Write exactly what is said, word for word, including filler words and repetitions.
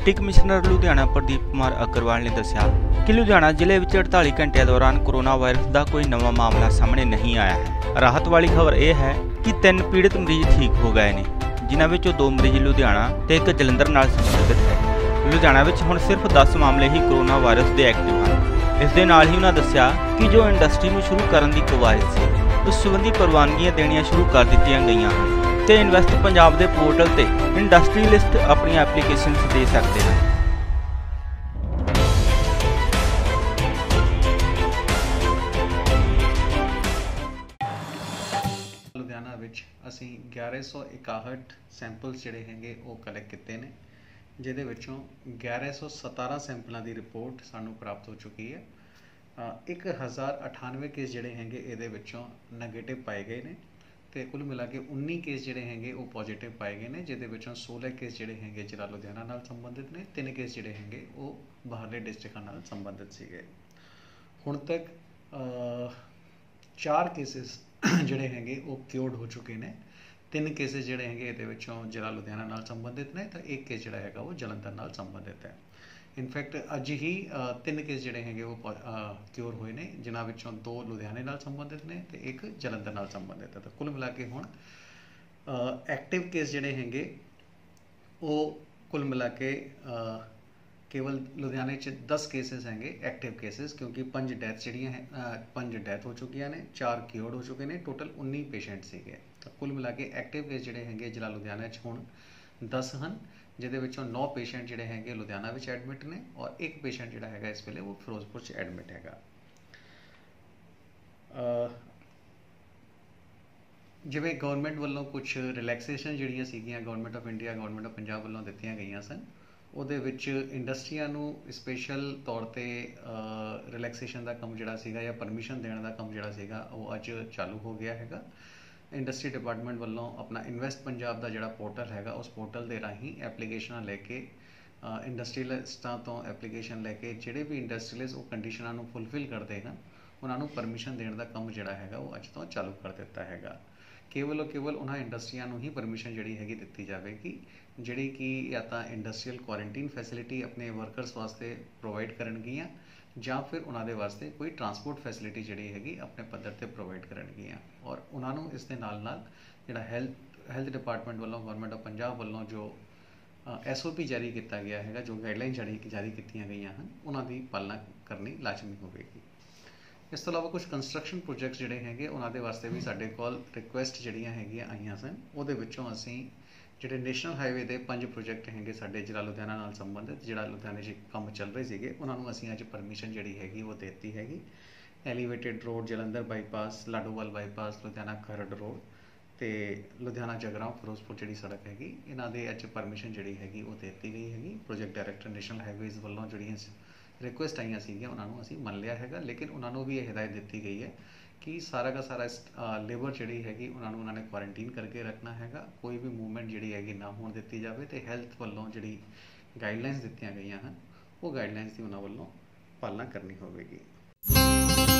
Deputy commissioner Ludhiana Pradeep Kumar Agarwal ने दस्सिया कि लुधियाना जिले में अड़तालीस घंटे दौरान कोरोना वायरस का कोई नवा मामला सामने नहीं आया है। राहत वाली खबर यह है कि तीन पीड़ित मरीज ठीक हो गए हैं, जिन्हां विचों दो मरीज लुधियाना ते एक जलंधर नाल संबंधित है। लुधियाना विच हुण सिर्फ दस मामले ही कोरोना वायरस के एक्टिव हैं। इस दे नाल ही उन्होंने दस्सिया कि जो इंडस्ट्री में शुरू करने की कवायद सी उस संबंधी प्रवानगियां देनियां शुरू कर दित्तियां गईयां हैं ते इन्वेस्ट पंजाब के पोर्टल ते इंडस्ट्रीलिस्ट अपनी एप्लीकेशनस दे सकते हैं। लुधियाना विच असी ग्यारह सौ इकाहठ सैंपल्स जिहड़े हैंगे वो कलैक्ट किए हैं, जिहदे विचों ग्यारह सौ सतारह सैंपलों की रिपोर्ट सानू प्राप्त हो चुकी है। एक हज़ार अठानवे केस जिहड़े हैंगे इहदे विचों नैगेटिव पाए गए हैं तो कुल मिला के उन्नी केस जिहड़े हैंगे वो पॉजिटिव पाए गए हैं, जिहदे विचों सोलह केस जिहड़े हैंगे जिला लुधियाना नाल संबंधित ने, तीन केस जिहड़े हैंगे वो बाहरले डिस्ट्रिक्टां नाल संबंधित सीगे। हुण तक चार केसिस जिहड़े हैंगे वो क्योर्ड हो चुके हैं, तीन केसिस जिहड़े हैंगे इहदे विचों जिला लुधियाना नाल संबंधित ने तो एक केस जिहड़ा हैगा वो जलंधर नाल संबंधित है। इनफैक्ट अज ही तीन केस जिहड़े हैंगे वो क्योर हुए ने, जिन्हां विचों दो लुधियाने नाल संबंधित ने तो एक जलंधर नाल संबंधित है। तो कुल मिला के हुण एक्टिव केस जिहड़े हैंगे वो कुल मिला के केवल लुधियाने च दस केसेस हैंगे एक्टिव केसेस, क्योंकि पंज डैथ जिहड़ियां हैं पंज डैथ हो चुकियां ने, चार क्योर्ड हो चुके हैं, टोटल उन्नी पेशेंट सीगे। तो कुल मिला के एक्टिव केस जिहड़े हैंगे जिला लुधियाना च हुण दस हैं, जिहदे विचों नौ पेशेंट जिहड़े हैंगे लुधियाना विच एडमिट ने और एक पेशेंट जिहड़ा हैगा इस वेले वो फिरोजपुर च एडमिट हैगा। जिवें गवर्नमेंट वालों कुछ रिलैक्सेशन जिहड़ियां सीगियां government of India government of Punjab वालों दित्तियां गईयां सन, ਉਹਦੇ ਵਿੱਚ ਇੰਡਸਟਰੀਆਂ ਨੂੰ ਸਪੈਸ਼ਲ ਤੌਰ ਤੇ ਰਿਲੈਕਸੇਸ਼ਨ ਦਾ ਕੰਮ ਜਿਹੜਾ ਸੀਗਾ ਜਾਂ ਪਰਮਿਸ਼ਨ ਦੇਣ ਦਾ ਕੰਮ ਜਿਹੜਾ ਸੀਗਾ ਉਹ ਅੱਜ ਚਾਲੂ ਹੋ ਗਿਆ ਹੈਗਾ। ਇੰਡਸਟਰੀ ਡਿਪਾਰਟਮੈਂਟ ਵੱਲੋਂ ਆਪਣਾ ਇਨਵੈਸਟ ਪੰਜਾਬ ਦਾ ਜਿਹੜਾ ਪੋਰਟਲ ਹੈਗਾ ਉਸ ਪੋਰਟਲ ਦੇ ਰਾਹੀਂ ਐਪਲੀਕੇਸ਼ਨਾਂ ਲੈ ਕੇ ਇੰਡਸਟਰੀਅਲਿਸਟਾਂ ਤੋਂ ਐਪਲੀਕੇਸ਼ਨ ਲੈ ਕੇ ਜਿਹੜੇ ਵੀ ਇੰਡਸਟਰੀਅਲਿਸਟ ਉਹ ਕੰਡੀਸ਼ਨਾਂ ਨੂੰ ਫੁੱਲਫਿਲ ਕਰਦੇ ਹਨ ਉਹਨਾਂ ਨੂੰ ਪਰਮਿਸ਼ਨ ਦੇਣ ਦਾ ਕੰਮ ਜਿਹੜਾ ਹੈਗਾ ਉਹ ਅੱਜ ਤੋਂ ਚਾਲੂ ਕਰ ਦਿੱਤਾ ਹੈਗਾ। केवल और केवल उन्होंने इंडस्ट्रियां ही परमिशन जी हैगी दी जाएगी जी कि या तो इंडस्ट्रीयल क्वारंटीन फैसिलिटी अपने वर्करस वास्ते प्रोवाइड करनगियां ਜਾਂ फिर उन्होंने वास्ते कोई ट्रांसपोर्ट फैसिलिटी जी हैगी अपने पद्धर से प्रोवाइड करनगियां। और उन्होंने इस दे नाल नाल जिहड़ा हैल्थ हैल्थ डिपार्टमेंट वालों गवर्नमेंट ऑफ पंजाब वालों जो एस ओ पी जारी किया गया है, जो गाइडलाइन जारी जारी की गई हैं उन्होंने पालना करनी लाजमी होगी। इस तो इलावा कुछ कंस्ट्रक्शन प्रोजेक्ट्स जिहड़े हैगे उन्होंने वास्ते भी साडे कोल रिक्वेस्ट जिहड़ियां हैगियां आईयां सन, उहदे विचों असीं जिहड़े नैशनल हाईवे के पंज प्रोजेक्ट हैगे साडे जिला लुधियाना नाल संबंधित जिहड़ा लुधियाने च काम चल रहे सीगे उन्हां नूं असीं अज परमिशन जिहड़ी हैगी वो देती हैगी। Elevated road Jalandhar bypass, Ladowal bypass, Ludhiana Kharar road ते लुधियाना जगरांव फिरोजपुर जिहड़ी सड़क हैगी इन्हां दे अज परमिशन जिहड़ी हैगी वो देती गई हैगी। प्रोजेक्ट डायरैक्टर नैशनल हाईवेज़ वालों जिहड़ियां रिक्वेस्ट आईयां सीगियां उन्होंने असीं मन लिया हैगा, लेकिन उन्होंने भी यह हिदायत दी गई है कि सारा का सारा लेबर जिहड़ी हैगी उन्होंने उन्होंने क्वारंटीन करके रखना हैगा, कोई भी मूवमेंट जिहड़ी हैगी ना होण दित्ती जावे ते हैल्थ वालों जिहड़ी गाइडलाइनस दित्तियां गईयां हैं वो गाइडलाइनस की उन्होंने वालों पालना करनी होवेगी।